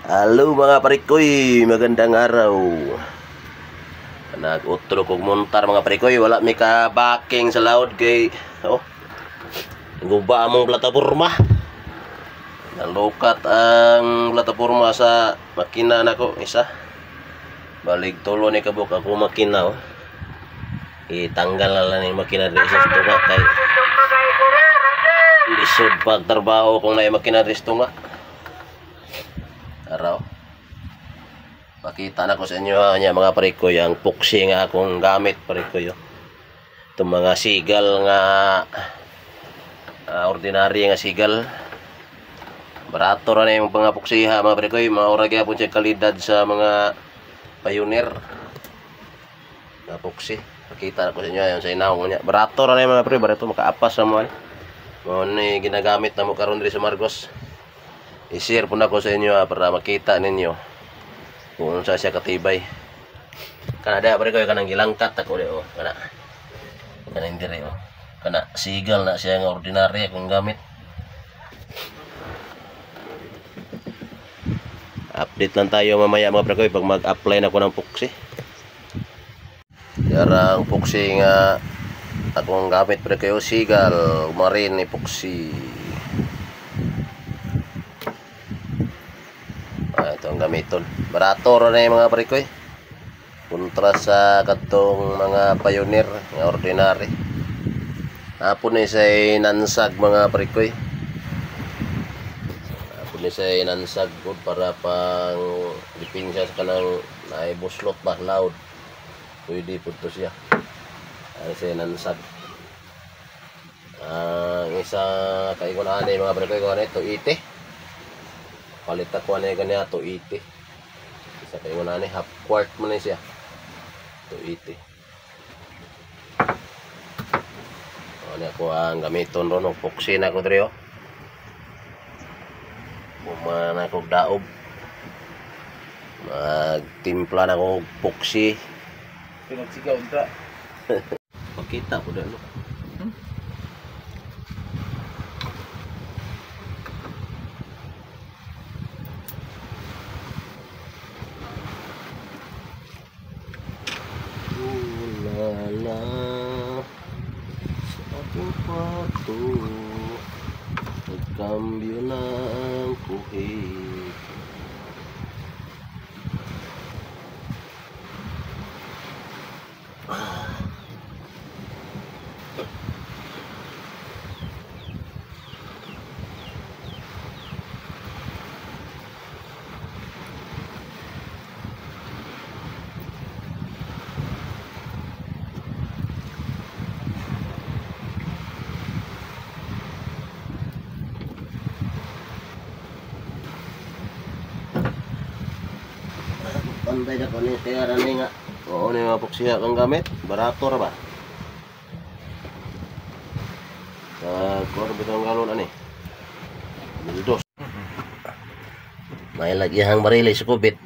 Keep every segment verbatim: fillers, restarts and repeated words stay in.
Halo mga parikoy, magandang araw. Nag-utro kog montar mga parikoy, wala mi ka backing sa laod kay oh. Guba among plataporma. Nalukat ang plataporma sa makina nako isa. Balik tulo ni kabuk ako makina oh. Itanggal na lang ni makina diri sa tunga kay lisod pagtrabaho kung naay makina diri sa tunga. Araw. Pakita na ko sa inyo nya mga parikoy ang puksi nga akong gamit parikoy. Itong mga sigal nga uh, ordinary nga sigal. Barato ra na yung mga puksiha mga parikoy, maura gyapon siya kalidad sa mga pioneer. Na puksi. Pakita na ko sa inyo ayon sa inawong nya. Barato ra na yung mga parikoy, barato makaapas sa mo. Mo ni ginagamit na mo karon diri sa Marcos. I-share po na ko sa inyo ha, para makita ninyo kung saan siya katibay. Kanada pare ko kanang gilangkat ako rin oh. Kana kanang dire oh. Kana sigal na siya nga ordinary akong gamit. Update lang tayo mamaya mga pare ko pag mag-apply na ko ng puksi. Yarang puksi nga akong gamit pare ko sigal marine puksi. Ito ang gamiton. Barato ro na yung mga parikoy. Kontra sa katong mga pioneer nga ordinary. Hapon ni say nansag mga parikoy. Hapon ni say nansag good para pang diping siya sa kanang naibuslot ba loud. Pwede po to siya. Ano say nansag. Ang uh, isa kay kun ani mga parikoy ko ano ito ite. Palit ako na ganyan to eighty. Isa kayo na ni half quart mo na siya. To eighty. Ano ako ang gamiton ron ng puksi na ko diri oh. Kumana ko daob. Magtimpla na ko puksi. Pinagsigaw dra. Pakita ko dalo. Hmm? Lala sa aking kwarto nagkambyo na ang kuhit. Pantay na ko ni kaya rani nga. Oo ni mga puksiha kang gamit. Barato ra ba? Sa kor bitong galon ani. Bildos. May lagyahang barili sa kubit.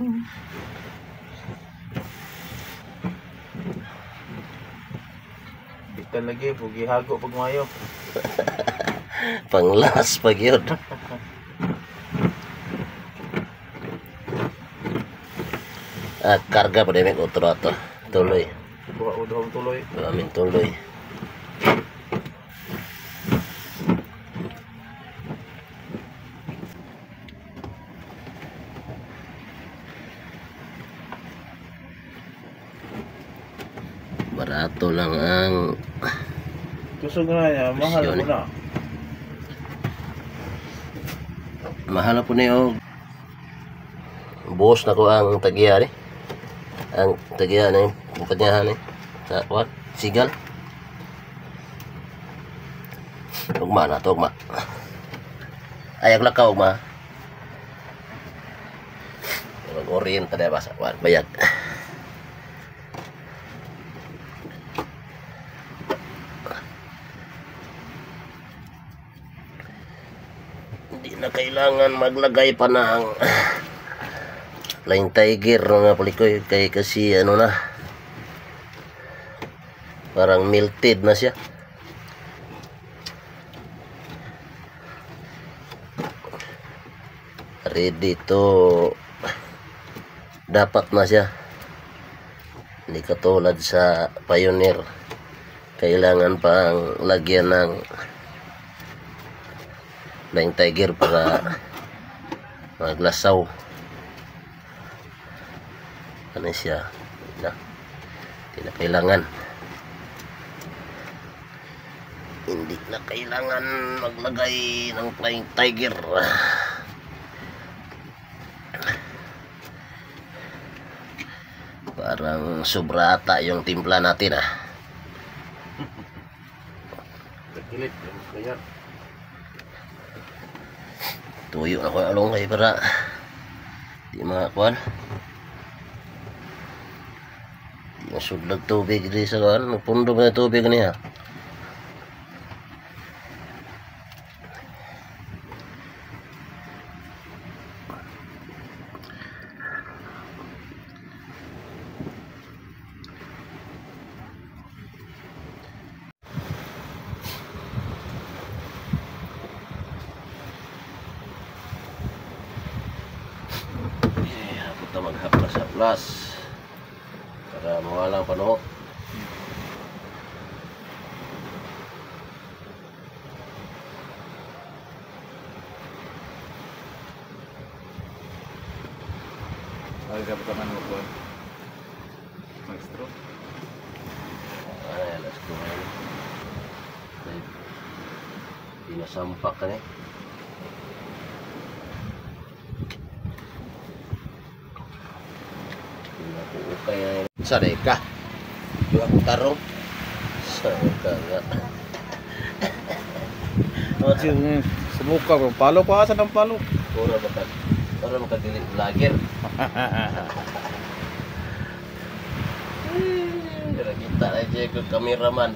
Bitan lagi pugi hago pag mayo. Panglas pag yun. Ah, karga pa din ko utro tuloy. Buka udahong tuloy. Maraming tuloy. Barato lang ang Kusog na niya, mahal presyon, po eh. na. Mahal po na yung buhos na ko ang tagiya eh. Ang tagiya na yung kumpanyahan eh. Sa what? Sigal. Ugma na to, ugma. Ayag lakaw, ugma. Mag-orient na ba sa what? Bayag. Hindi na kailangan maglagay pa ng Flying Tiger mga palikoy kay kasi ano na parang melted na siya. ready to dapat na siya. Hindi katulad sa Pioneer, kailangan pang lagyan ng Flying Tiger para maglasaw. Ano siya na, hindi na kailangan hindi na kailangan maglagay ng Flying Tiger. Parang sobra ata yung timpla natin ah. Tagilid, kaya. Tuyo na ko along kay para di makakuan. Di masudlag tubig di sa kuan, nagpundo na tubig niya. Kita maghaplas-haplas para mawalang panuhok. Ay, dapat naman mo po. Maestro. Ay, alas ko ngayon. Pinasampak ka eh. Pinakuukay na yun. Saray ka. Yung ako tarong. Saray ka nga. At yung sumuka ko, palo ko asa ng palo. Pura maka, pura makadilit vlogger. Kira kita aja ke kameraman.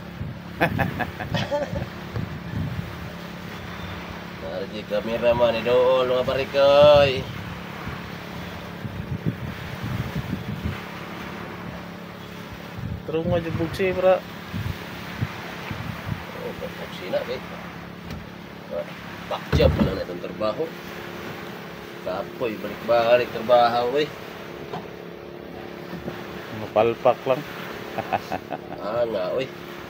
Narji kameraman idol mga parikoy. Terus nga bugsi para. Oh, bugsi na kay. Bakjab pala na itong trabaho. Kapoy, balik-balik trabaho eh. Mapalpak lang. Ah, nga oy.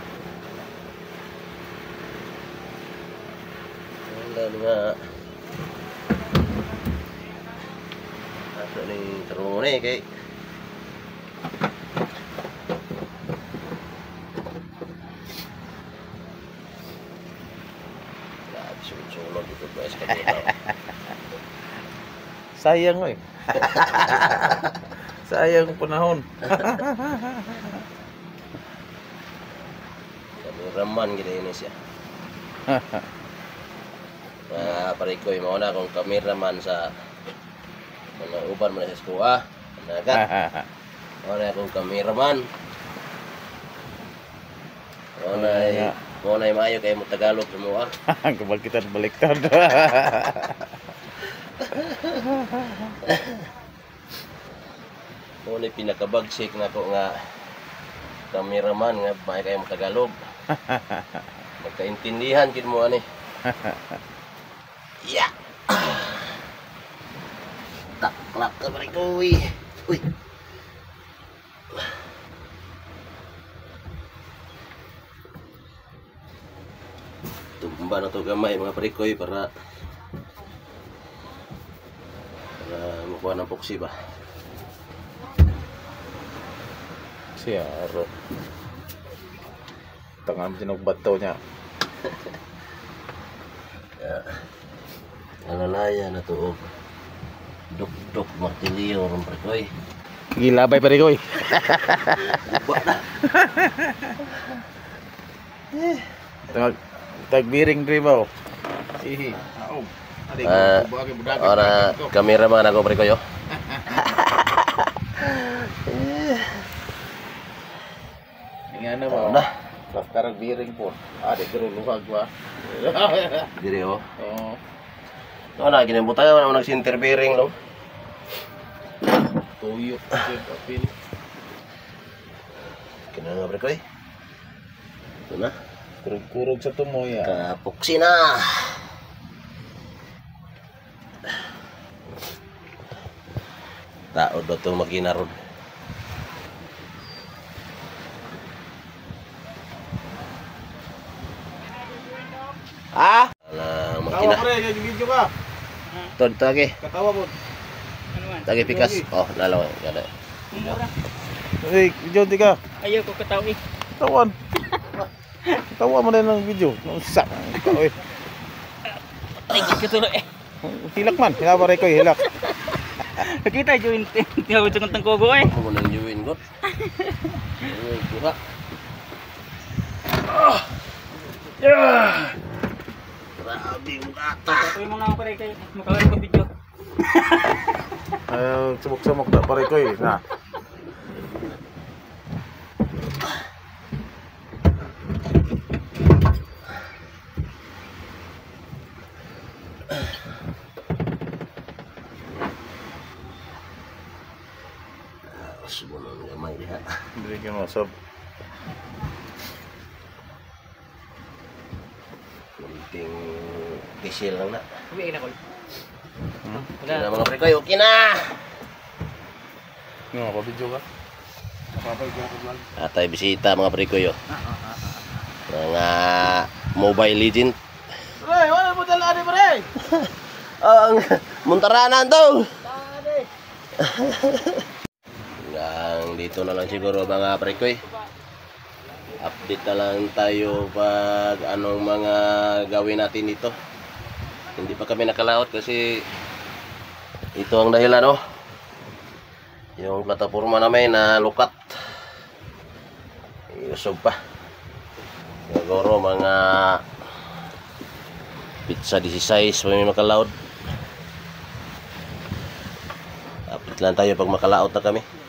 Wala nga. Aso ni tarungan eh kay. Grabe, sunod-sunod ito guys kanina. Sayang eh. Sayang panahon. Kameraman gila ini siya. Nah, parikoy mo na akong kameraman sa mga uban mo na sa eskuha. Nagat. Mo na akong kameraman. Mo na mo na maayo kay mo Tagalog semua. Kebagitan baliktad. Mo na pinakabagsik na ko nga kameraman nga maayo kay mo Tagalog. Magkaintindihan gid mo ani. Ya. Tak klap ka parikoy. Uy. Tumba na to gamay mga parikoy para para makuha ng puksi ba. Siaro. Tangan sinugbato niya. Ya. Alalaya na to. Duk-duk martilyo ron parikoy. Gilabay pa rin ko eh. Uba na. Tag tagbiring diri ba? Sihi. Aom. Ah, ora kameraman ako parikoy. Ingana ba? Nah, Karag biring po. Ah, di garo luhag ba? diri oh. Oo. No na ginambutan naman nagsinterbearing no. Tuyo kasi kapil. Kinanga parikoy. Ito na. Kurog-kurog sa tumoy ah. Kapuksi na. Taod do to makina ron. Ah, ala Katawa makina. pre, kay video ka. Tod tagi. Katawa po. Ano man? Tagi pikas. Oh, lalo kada. Mura. Hey, video di ka. Ayaw ko kataw eh. Tawan. Katawa mo na ng video. Nusa. Oy. Ay, katulo eh. Hilak man, hilak pare ko, hilak. Nakita yung tinawag sa kantang kogo eh. Ako nang yuwin got. Ay, kuha. Grabe yung gata. Ito yung mga pare kay makawala ko video. Ay, sumok-sumok na pare ko eh. Na. Subunan gamay diha. Dili ka mo sab. Kunting diesel lang na. Uwi na ko. Okay na mga prekoy, okay na. Nga pa video ka. Papay ko ko vlog. Atay bisita mga prekoy. Oh. Mga Mobile Legend. Pre, wala mo dala ni pre. Ang muntaranan to. Hanggang dito na lang siguro mga prekoy. Update na lang tayo pag anong mga gawin natin dito. Hindi pa kami nakalaot kasi ito ang dahilan, no? Yung plataforma namin na lukat. Iusog pa. Siguro mga pizza sixteen pa may makalaot. Update lang tayo pag makalaot na kami.